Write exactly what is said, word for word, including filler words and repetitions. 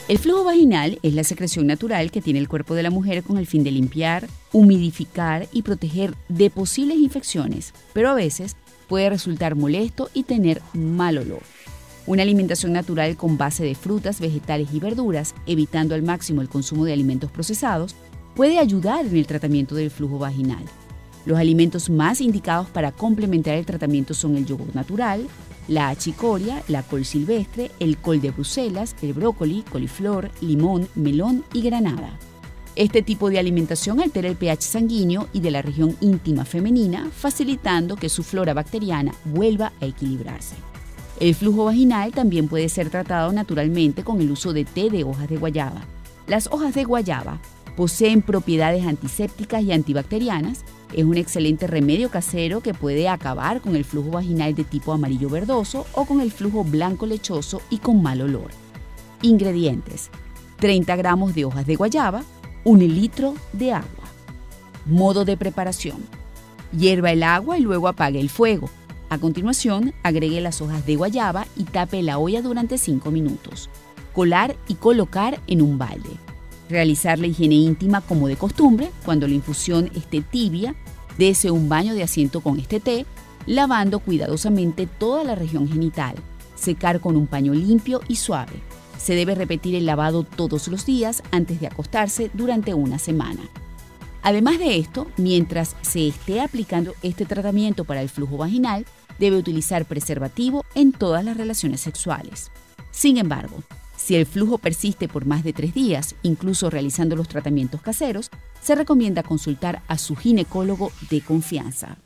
El flujo vaginal es la secreción natural que tiene el cuerpo de la mujer con el fin de limpiar, humidificar y proteger de posibles infecciones, pero a veces puede resultar molesto y tener mal olor. Una alimentación natural con base de frutas, vegetales y verduras, evitando al máximo el consumo de alimentos procesados, puede ayudar en el tratamiento del flujo vaginal. Los alimentos más indicados para complementar el tratamiento son el yogur natural, la achicoria, la col silvestre, el col de Bruselas, el brócoli, coliflor, limón, melón y granada. Este tipo de alimentación altera el pH sanguíneo y de la región íntima femenina, facilitando que su flora bacteriana vuelva a equilibrarse. El flujo vaginal también puede ser tratado naturalmente con el uso de té de hojas de guayaba. Las hojas de guayaba poseen propiedades antisépticas y antibacterianas. Es un excelente remedio casero que puede acabar con el flujo vaginal de tipo amarillo verdoso o con el flujo blanco lechoso y con mal olor. Ingredientes: treinta gramos de hojas de guayaba, un litro de agua. Modo de preparación: hierva el agua y luego apague el fuego. A continuación, agregue las hojas de guayaba y tape la olla durante cinco minutos. Colar y colocar en un balde. Realizar la higiene íntima como de costumbre. Cuando la infusión esté tibia, dése un baño de asiento con este té, lavando cuidadosamente toda la región genital. Secar con un paño limpio y suave. Se debe repetir el lavado todos los días antes de acostarse durante una semana. Además de esto, mientras se esté aplicando este tratamiento para el flujo vaginal, debe utilizar preservativo en todas las relaciones sexuales. Sin embargo, si el flujo persiste por más de tres días, incluso realizando los tratamientos caseros, se recomienda consultar a su ginecólogo de confianza.